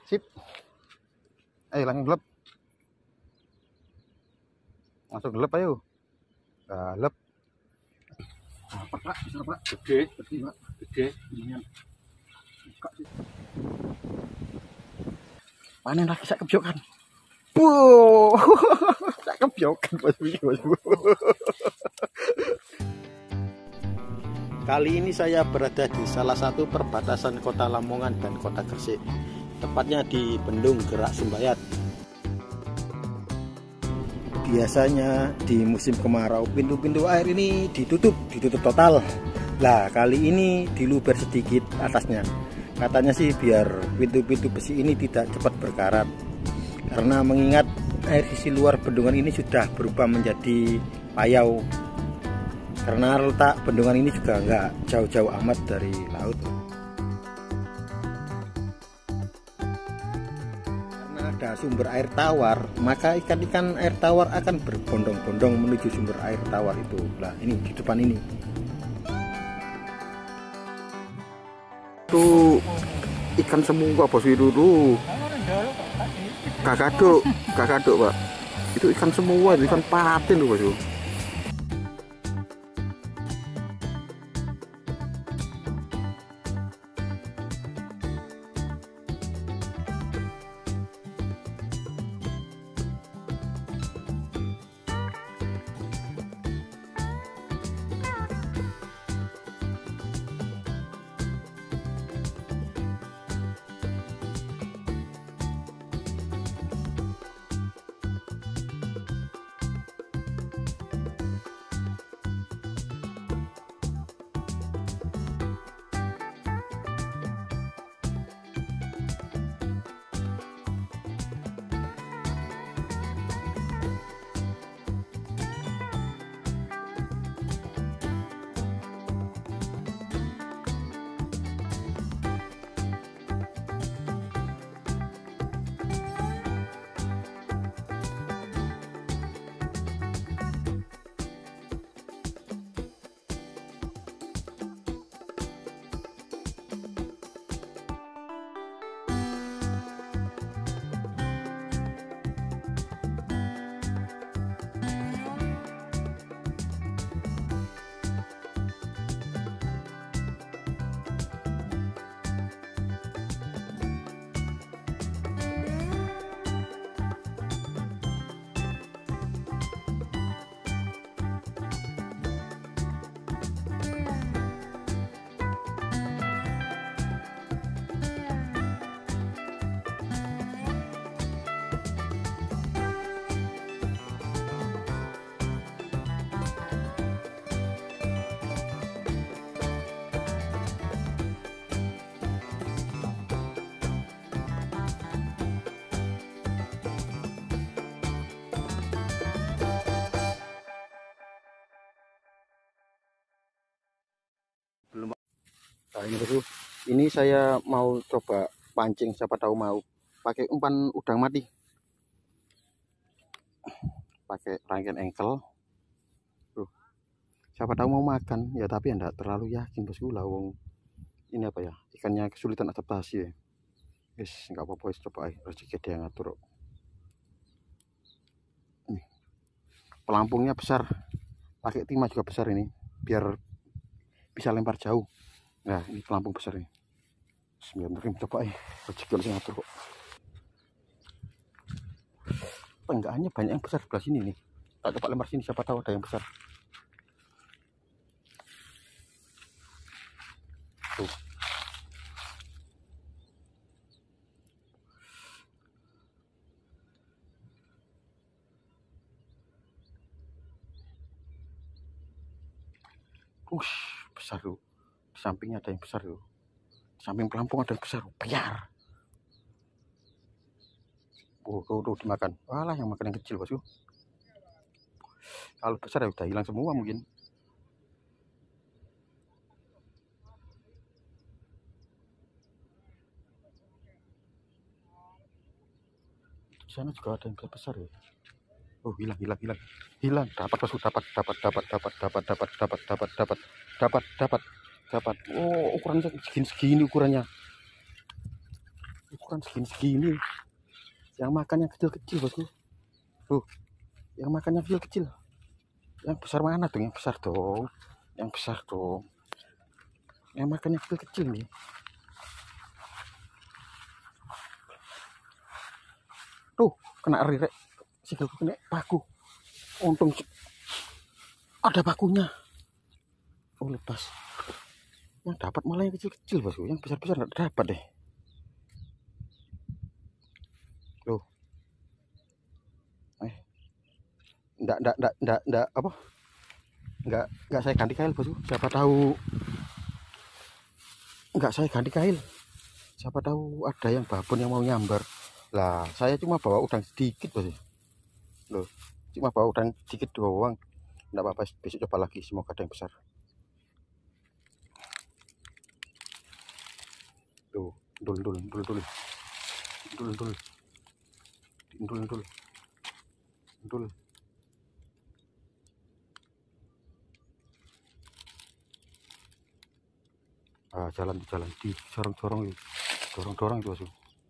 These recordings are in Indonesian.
Sip. Ayo langsung gelap. Langsung gelap ayo. Gelap. Apa Pak? Besar Pak. Gede, gede Pak. Gede. Lumayan. Buka sih. Panen lagi saya kebiokan. Wow. Saya kebiokan bosku. Kali ini saya berada di salah satu perbatasan kota Lamongan dan kota Gresik, tepatnya di Bendung Gerak Sumbayat. Biasanya di musim kemarau pintu-pintu air ini ditutup total. Lah kali ini diluber sedikit atasnya. Katanya sih biar pintu-pintu besi ini tidak cepat berkarat. Karena mengingat air sisi luar bendungan ini sudah berubah menjadi payau. Karena letak bendungan ini juga nggak jauh-jauh amat dari laut. Karena ada sumber air tawar, maka ikan-ikan air tawar akan berbondong-bondong menuju sumber air tawar itu. Nah ini di depan ini. Tuh ikan semua bos itu tuh. Kakaduk Pak. Itu ikan semua, ikan patin tuh bos. Nah ini bosku, ini saya mau coba pancing, siapa tahu mau pakai umpan udang mati, pakai rangkaian engkel. Tuh, siapa tahu mau makan ya, tapi enggak terlalu yakin bosku lah, wong ini apa ya, ikannya kesulitan adaptasi ya. Guys, nggak apa-apa, coba aja rezeki dia ngatur. Nih, pelampungnya besar, pakai timah juga besar ini, biar bisa lempar jauh. Nah ini pelampung besar ini. Bismillahirrahmanirrahim, coba rezeki harus ngatur kok. Penggaannya banyak yang besar sebelah sini nih. Tak coba lempar sini, siapa tahu ada yang besar. Tuh. Besar tuh. Di sampingnya ada yang besar tuh. Di samping pelampung ada yang besar, biar. Tuh dimakan. Walah, yang makan yang kecil bosku. Kalau besar ya udah hilang semua mungkin. Di sana juga ada yang besar ya. Oh, hilang. Dapat bosku, dapat. Oh, ukurannya segini ukurannya. ukuran segini-segini. Yang makan yang kecil-kecil bosku. Tuh, yang makan yang kecil-kecil. Yang besar mana tuh? Yang besar dong. Yang besar dong. Yang makan yang kecil-kecil nih. Tuh, kena rirek. Sikilku kena paku. Untung ada pakunya. Oh, lepas. Yang dapat malah yang kecil-kecil bosku. Yang besar-besar nggak dapat deh. Loh. Enggak apa? Enggak saya ganti kail bosku. Siapa tahu enggak saya ganti kail. Siapa tahu ada yang babon yang mau nyambar. Lah, saya cuma bawa udang sedikit bosku. Loh, cuma bawa udang sedikit doang. Enggak apa-apa, besok coba lagi, semoga ada yang besar. Tuh, dul. Ah, jalan di dorong itu bosku.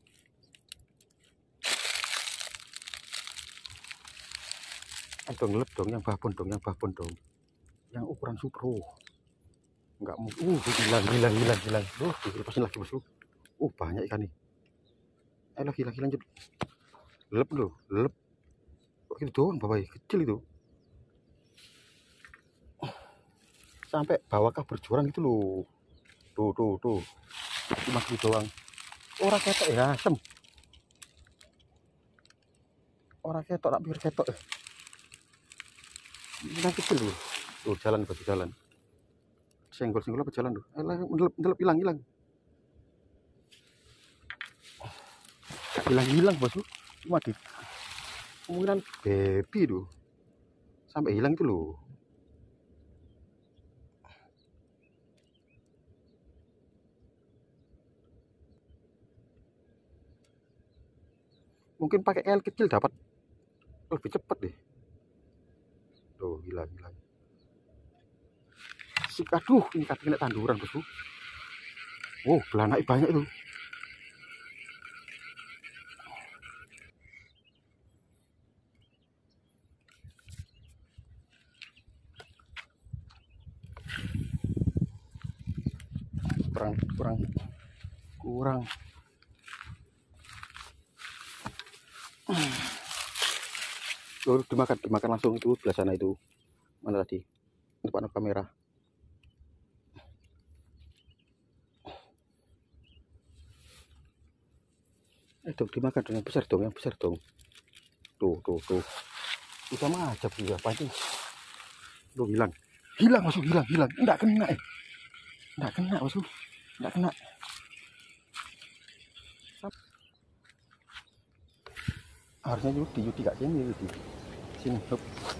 Ayo ngelep dong, yang babon dong, yang ukuran super. Enggak mau. Hilang. Dilepasin lagi bosku. Banyak ikan nih. Ayo lagi lanjut. Lelep loh, lelep. Kok gitu doang, bapak kecil itu. Sampai bawahkah berjurang itu loh. Tuh. Cuma gitu doang. Orang ketok ya, asem. Orang ketok, tak pikir ketok. Ini kecil loh. Tuh, jalan. Senggol apa jalan tuh. Ndelep hilang. Hilang bosku. Cuma di kemungkinan baby tuh. Sampai hilang itu loh. Mungkin pakai kail kecil dapat lebih cepat deh. Tuh, hilang. Aduh, ini kena tanduran bosku. Belanak banyak itu. Kurang. Tuh, dimakan langsung itu sebelah sana itu. Mana tadi? Depan kamera. Dong, dimakan dong, yang besar dong. Tuh. Itu sama aja ya, pancing. Tuh, hilang masuk. Enggak kena masuk. Enggak kena. Harusnya Yudi gak sini Yudi. Sini, hop.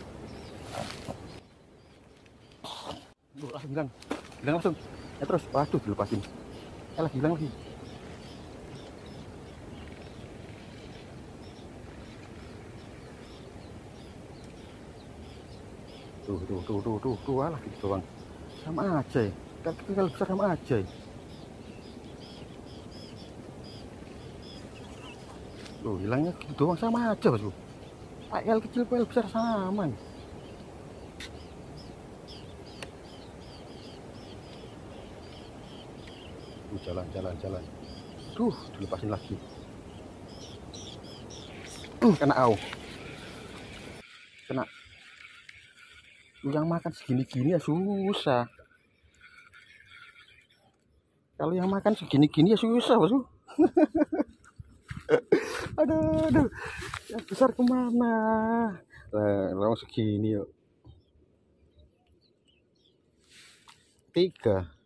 Hilang langsung. Terus, waduh, dilepasin. Hilang lagi. Tuh, alah gitu doang. Sama aja ya. Kalau besar sama aja ya. Tuh, hilangnya gitu doang, sama aja bosku. PL kecil, PL besar sama. Tuh, jalan. Tuh, dilepasin lagi. Kena au. Kena. Yang makan segini-gini ya susah. Kalau yang makan segini-gini ya susah bosku. aduh, yang besar kemana? Langsung segini yuk. 3.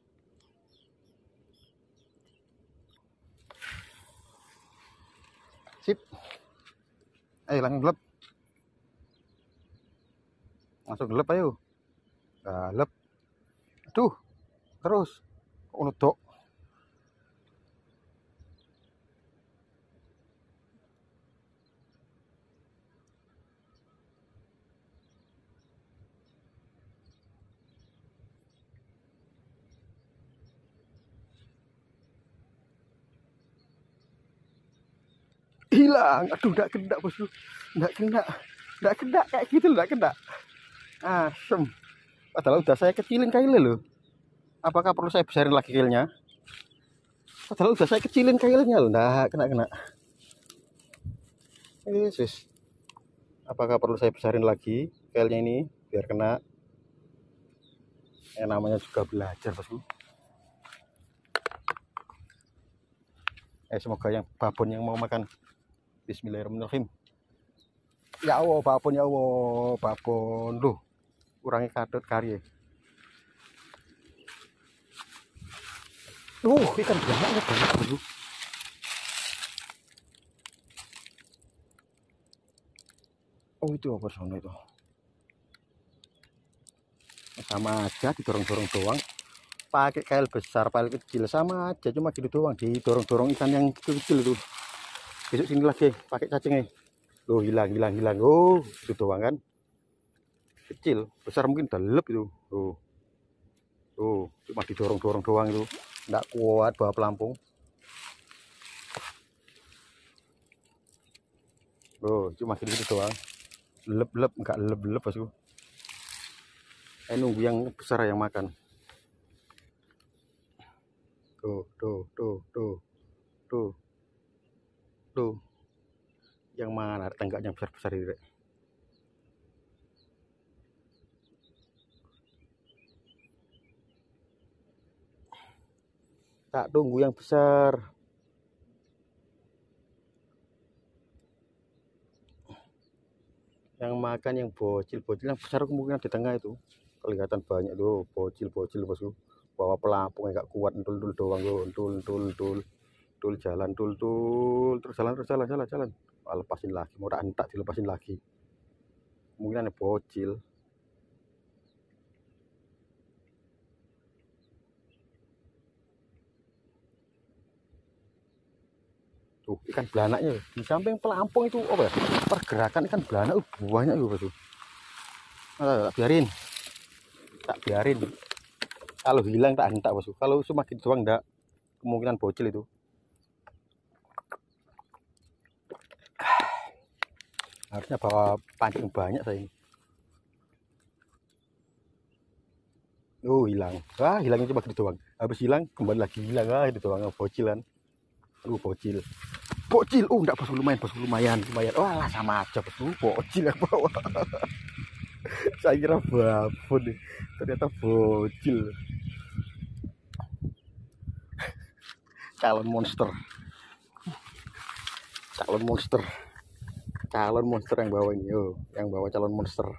Sip. Langsung gelap. Ayo. Gelap. Tuh, terus. Untuk hilang. Aduh, enggak kena bosku, enggak kena kayak gitu, enggak kena. Asem. Padahal udah saya kecilin kailnya loh. Apakah perlu saya besarin lagi kailnya? Padahal udah saya kecilin kailnya loh, enggak kena. Yesus. Apakah perlu saya besarin lagi kailnya ini biar kena? Yang namanya juga belajar bosku. Semoga yang babon yang mau makan. Bismillahirrahmanirrahim. Ya Allah, babon ya Allah, babon. Loh, kurangi kadut kari. Ikan banyak bosku. Oh, itu apa sono itu? Sama aja didorong-dorong doang. Pakai kail besar, paling kecil sama aja, cuma gitu doang, didorong-dorong ikan yang kecil itu. Besok sini lagi pakai cacingnya. Loh, hilang. Oh, itu doang kan. Kecil, besar mungkin udah lep itu. Tuh, cuma didorong-dorong doang itu. Enggak kuat bawa pelampung. Loh, cuma gitu doang. Lep, enggak lep bosku. Nunggu yang besar yang makan. Tuh. Yang mana tenggaknya besar ini, Rek? Tak tunggu yang besar. Yang makan yang bocil yang besar kemungkinan di tengah itu. Kelihatan banyak tuh bocil bosku. Bawa pelampung enggak kuat, entul doang tuh, entul jalan, terus jalan. Lepasin lagi, mau tak dilepasin lagi. Kemungkinan bocil. Tuh, ikan belanaknya di samping pelampung itu apa ya? Pergerakan ikan belanak banyak itu bosku. Tak biarin. Kalau hilang tak hentak bosku. Kalau cuma gitu doang enggak, kemungkinan bocil itu. Harusnya bawa pancing banyak saya ini. Hilang. Hilangnya cuma gitu doang. Habis hilang kembali lagi hilang. Itu doang bocilan. Bocil. Enggak bosku, lumayan. Wah, sama aja bosku, bocil yang bawa. Saya kira babon nih. Ternyata bocil. Calon monster yang bawa ini. Yang bawa calon monster.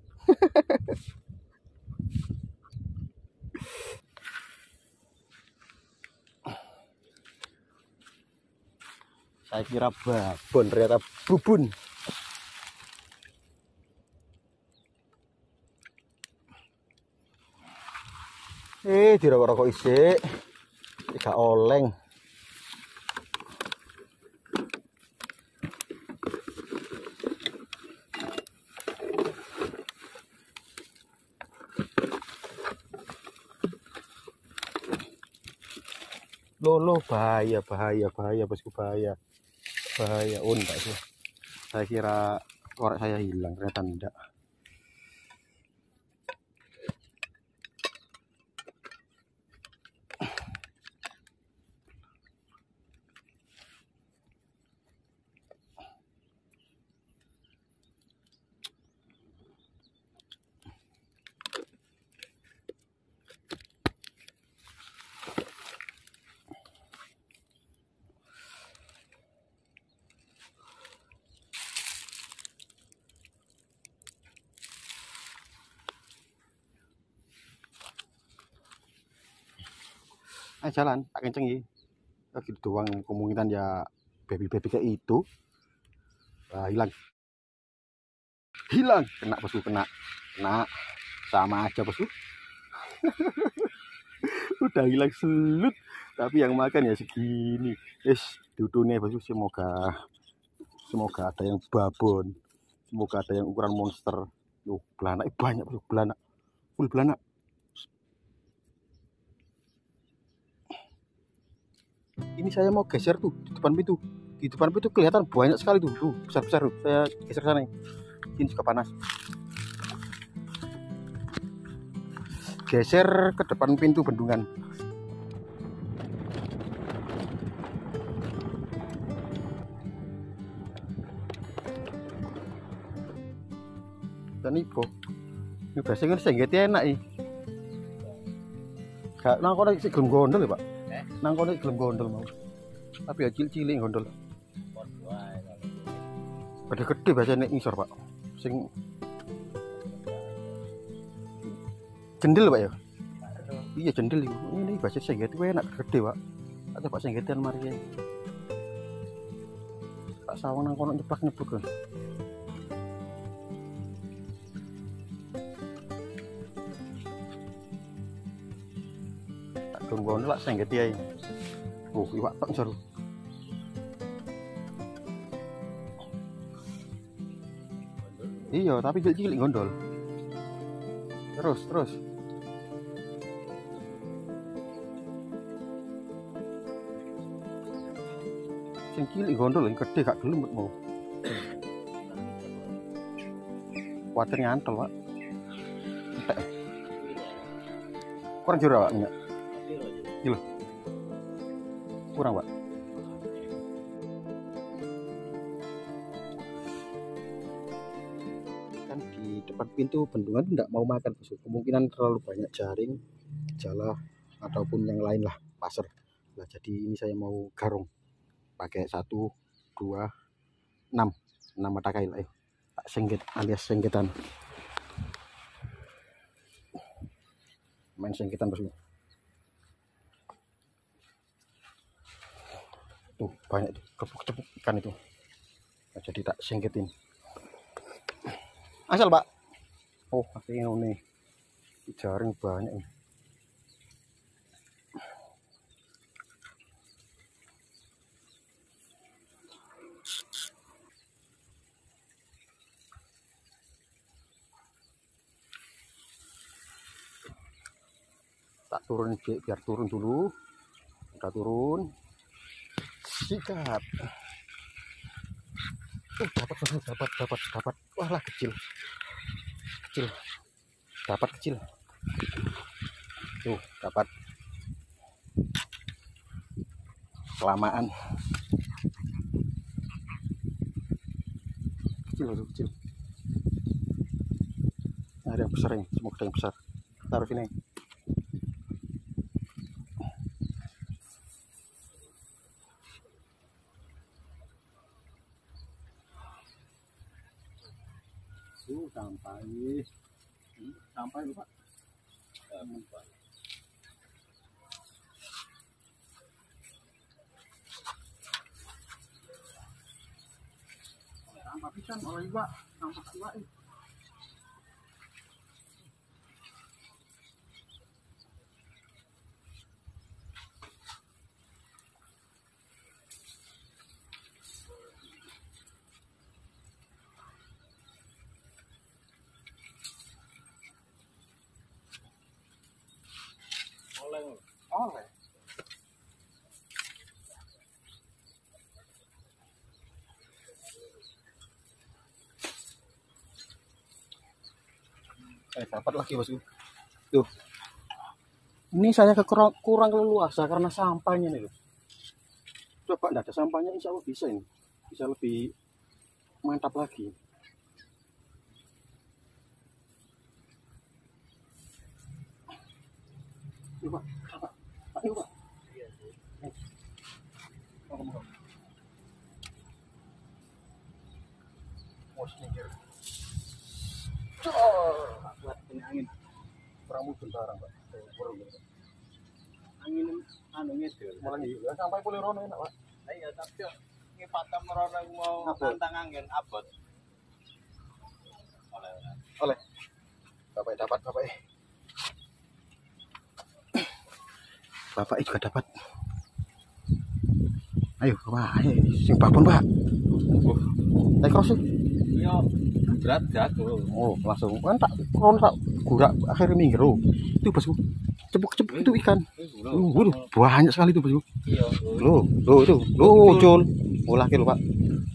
Saya kira babon, ternyata bubun. Dirokok-rokok isik. Gak oleng. Loh, bahaya bosku, bahaya. Enggak sih. Saya kira korek saya hilang, ternyata enggak. Jalan tak kencengi. Gitu doang, kemungkinan ya baby kayak itu. Hilang. Kena bosku, kena. Sama aja bosku. Udah hilang selut, tapi yang makan ya segini. Duduknya bosku, semoga ada yang babon, semoga ada yang ukuran monster. Belanak banyak bosku, full belanak. Ini saya mau geser tuh di depan pintu. Di depan pintu kelihatan banyak sekali tuh, besar-besar tuh. Saya geser sana nih. Ini juga panas. Geser ke depan pintu bendungan. Dan ibu, ini biasanya senggeti enak nih. Gak nangkone sik gelem gondol ya, Pak. Nangkone gelem gondol mau. Tapi ya cilik-cilik gondol. Gede-gede biasanya nek ngisor, Pak. Sing jendel, Pak ya. Iya jendel itu. Ini biasa senggeti enak gede, Pak. Ada Pak senggetian mari. Pak sawang nang kono nyeplak-nyepluk kan. Gondol lah senggeti ae. Iwak tok njero. Iya, tapi cilik-cilik gondol. Terus. Sing cilik gondol yang gede gak gelem mau. Kuatir nyantol, Pak. Entek. Kurang jero, Pak, minyak. Gila. Kurang, Pak. Kan di depan pintu bendungan tidak mau makan, kemungkinan terlalu banyak jaring, jala ataupun yang lain lah, pasir. Nah, jadi ini saya mau garung pakai 1, 2, 6 mata kail, tak sengget alias senggetan. Main senggetan bosku. Tuh banyak tuh kepuk-kepuk ikan itu. Nah, jadi tak sengketin. Asal, Pak. Oh, akhirnya nih. Jaring banyak nih. Tak turun biar turun dulu. Udah turun. Sikat. Dapat. Wah lah kecil. Dapat kecil. Tuh, dapat. Kelamaan. Kecil. Ada yang besar ini, semoga ada yang besar. Taruh sini. Sampai lupa. Sampai pisan oleh iwak, sampai iwak. Oleh. Dapat lagi bosku. Tuh. Ini saya kurang leluasa karena sampahnya nih loh. Coba enggak ada sampahnya, insya Allah bisa ini. Bisa lebih mantap lagi. Yuk, Pak. Ayo, Pak. Buat ini angin. Kurang mudun barang, Pak. Angin ngedel. Malah ya sampai boleh rono enak, Pak. Iya, tapi ngipatan merono mau nantang angin abot. Oleh. Dapat, Bapak. Bapak juga dapat. Ayo, Pak. Sing babon, Pak. Naik cross sih. Iya, berat tuh. Oh, langsung kan tak kron tak gurak akhir minggu. Itu bosku. Cepuk-cepuk itu ikan. Waduh, banyak sekali itu bosku. Iya. Loh, itu. Loh, Jol. Ulah ki lho Pak.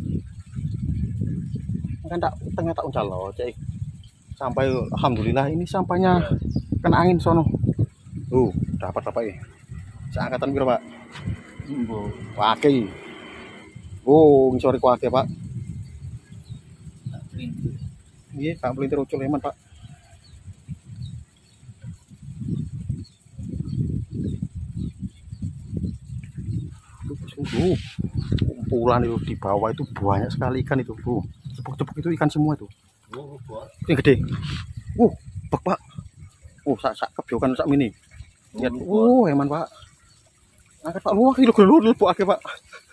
Kan tak tengah tak uncal loh, cek. Sampai alhamdulillah ini sampahnya kena angin sono. Dapat apa ya? Seangkatan piro Pak? Wake. Ngisore wake Pak. Iya, Pak pelintir ucul eman Pak. Kumpulan itu di bawah itu banyak sekali ikan itu. Cepuk-cepuk itu ikan semua itu. Yang gede. Bek Pak. Sak kebiokan sak mini. Lihat. Eman Pak. Angkat Pak, wah kilo lho Pak Pak.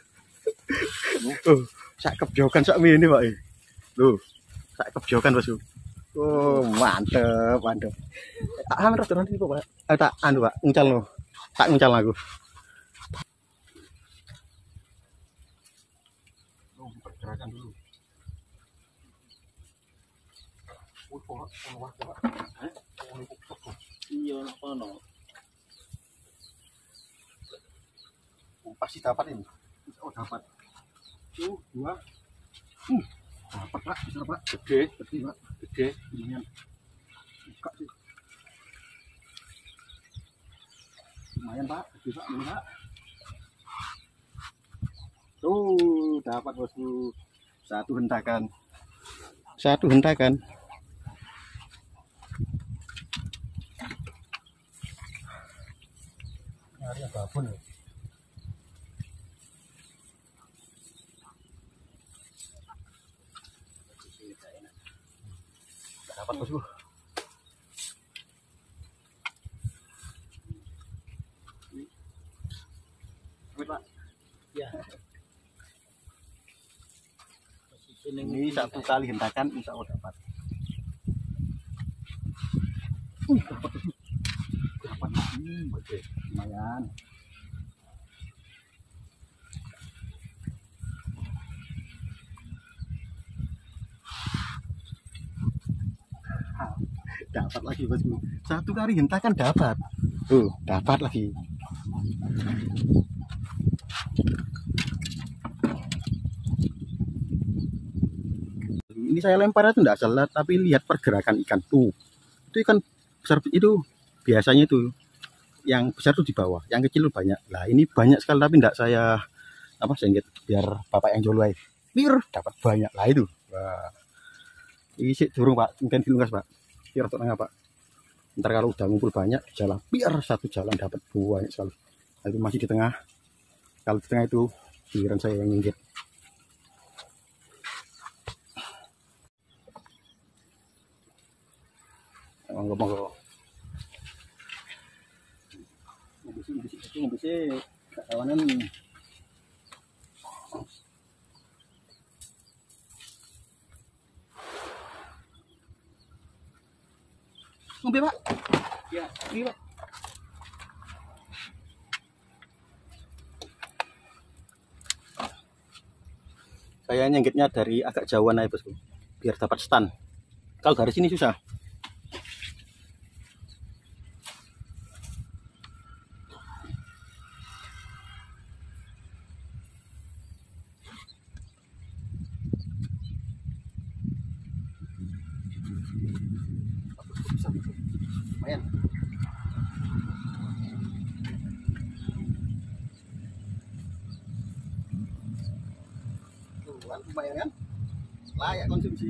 Sak kebiokan sak mini Pak. Loh, sak kebiokan Bos. Mantep. Hampir restoran itu Pak. Tak anu Pak, nguncal lo. Tak nguncal aku. Pergerakan dulu. Iya, ono. Pasti dapat ini. Dapat. 2. Dapat Pak, besar Pak. Gede Pak. Gede, lumayan. Buka sih. Lumayan Pak, gede Pak, ini Pak. Dapat Bosku. Satu hentakan. Nyari yang babon ya. Dapat Bosku. Pak. Ya. Ini satu kali hentakan insya Allah dapat. Dapat oke, lumayan. Dapat lagi Bosku. Satu kali hentakan dapat. Dapat lagi. Ini saya lempar itu enggak salah, tapi lihat pergerakan ikan tuh. Itu ikan besar itu biasanya itu yang besar tuh di bawah, yang kecil banyak. Lah ini banyak sekali tapi enggak saya sengit biar bapak yang jolai. Dapat banyak lah itu. Wah. Ini sih durung Pak, mungkin dilungkas Pak. Biar tengah Pak. Ntar kalau udah ngumpul banyak jalan, biar satu jalan dapat banyak sekali. Nah, itu masih di tengah. Kalau di tengah itu giliran saya yang nginggit. Monggo. Ngembisi kawanan. Ngombe Pak. Ya, iya Pak. Saya nyenggitnya dari agak jauhan aja Bosku, biar dapat stand. Kalau dari sini susah. Lumayan. Lumayan kan? Layak konsumsi.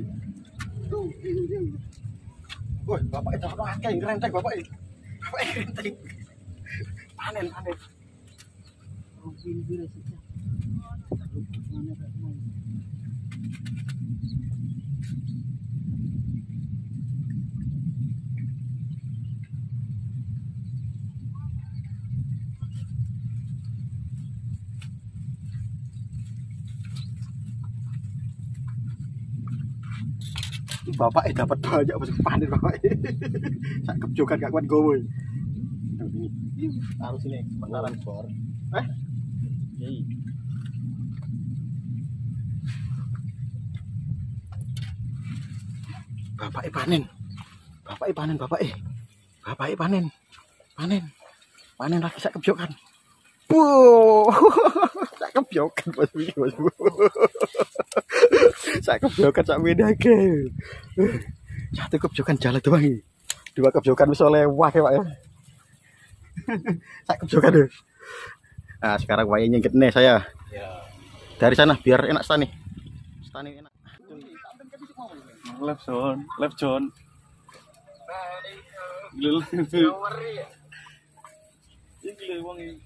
Woi, bapak itu pakai ngerenteng bapak itu. Bapak ngerenteng. Panen. Bapak dapat banyak masuk panen bapak. Sak kepjokan gak kuat gowo. Taruh sini sementara bor. Bapak panen. Bapak panen lagi sak kepjokan. Wow. Sak kebyokan Bos iki, Bos. Sak kebyokan sak medake. Satu kebyokan jalan doang iki. Dua kebyokan wis lewat ya, Pak ya. Sak kebyokan deh. Nah, sekarang wae nyengketne saya. Ya. Dari sana biar enak stani. Stani enak. Left John. Lil. Iki lho wong iki.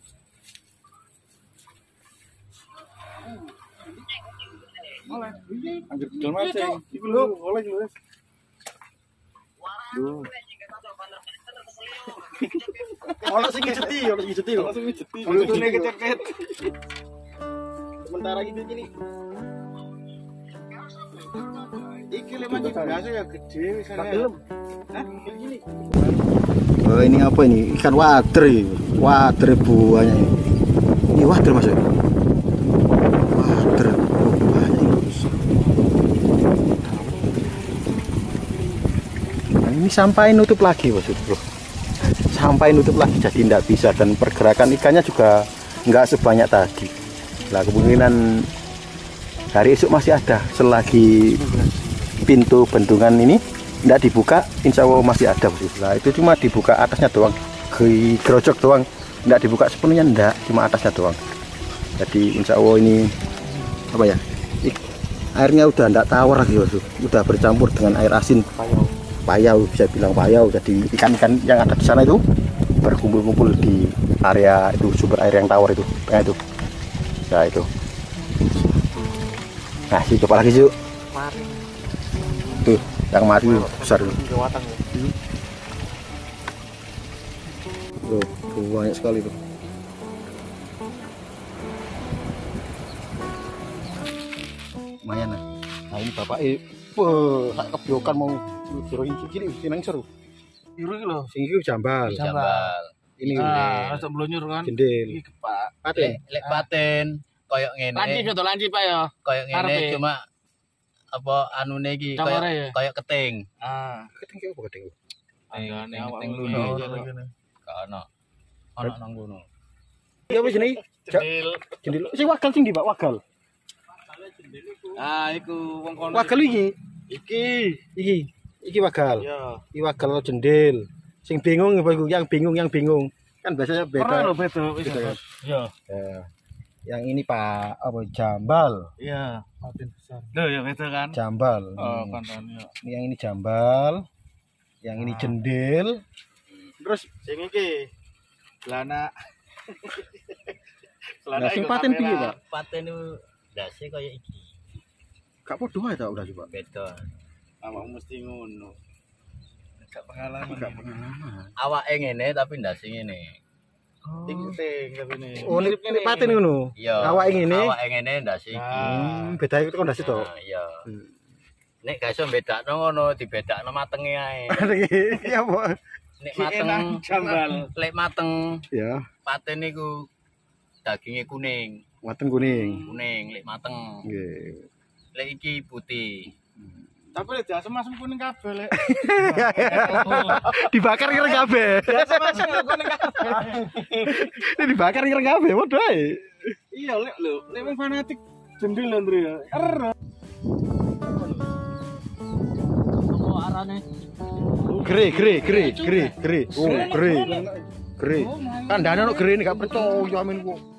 Oleh. Anjir gedal macing. Iku lho, oleh lho. Duh. Ono sing ngejeti, Langsung ngejeti. Untune kecepet. Sementara gitu gini. Iki lho macing biasa ya gede wisane. Hah? Gini. Oh, ini apa ini? Ikan wader ini. Wader buahnya ini. Ini wader Mas. Wader buahnya ini. Nah, ini sampai nutup lagi Bos, Bro. Sampai nutup lagi jadi tidak bisa dan pergerakan ikannya juga nggak sebanyak tadi. Nah, kemungkinan hari esok masih ada selagi pintu bendungan ini tidak dibuka, insya Allah masih ada. Nah, itu cuma dibuka atasnya doang, gerojok doang, tidak dibuka sepenuhnya, enggak, cuma atasnya doang. Jadi insya Allah ini apa ya, airnya udah tidak tawar lagi Bos. Udah bercampur dengan air asin payau, bisa bilang payau. Jadi ikan-ikan yang ada di sana itu berkumpul-kumpul di area itu, sumber air yang tawar itu, tengah itu. Nah itu. Nah, sih coba lagi yuk. Tuh, yang mati besar. Tuh, banyak sekali tuh. Lumayan lah. Nah ini bapak sak kebyokan mau jero iki nang seru. Biru iki lho. Sing iki jambal. Ini Rasa blonyor kan. jendel. Iki kepak. Paten. Lek paten koyok ngene. Lanci Pak ya. Koyok ngene Karepe. cuma apa anune iki Camore ya? koyok keting. Ah. Keteng ki apa keteng? Anggane awak Keting luno. luno. Gak ono. Ono nang kono. Ya wis jenenge Jendel. jendel. Sing wagal sing ndi, Pak? Wagal. Ah, iku wong kono. Wagal iki. Iki wagal. Ya. Iki wagal jendel. Sing bingung apa iku? Yang bingung. Kan biasanya Ora lho beda. beda. Beda ya? Ya. Ya. Yang ini Pak apa jambal. Iya. Paten besar. Lho ya beda kan. Jambal. Oh, pantan ya. Ini yang ini jambal. Yang ini jendel. Terus Sing iki celana. nah, sing paten piye, Pak? Paten itu ndase koyok iki. Gak podo ae ta udah coba. Beda. Awak mesti ngono. Gak pengalaman. Gak pengalaman. Awake ngene tapi ndase ngene. Ting katene. Oh, ini paten ngono. Iya. Awake ngene. Awake ngene ndase iki. Beda itu kondasi to. Nah, iya. Nek gak iso bedakno ngono, dibedakno matenge ae. Iki apa? Nek Ki mateng enak jambal. lek mateng Ya, paten niku dagingnya kuning, mateng kuning. lek mateng. Nggih. Lek iki putih. Tapi lek asem-asem kuning kabeh lek. Dibakar ireng kabeh. Asem-asem kuning kabeh. Ini dibakar ireng kabeh, padha ae. Iya lek lho, lek wong fanatik jendel Andre ya. Apa arane? Gere. Oh, gere. Kandhane ono gere gak percaya amin kok.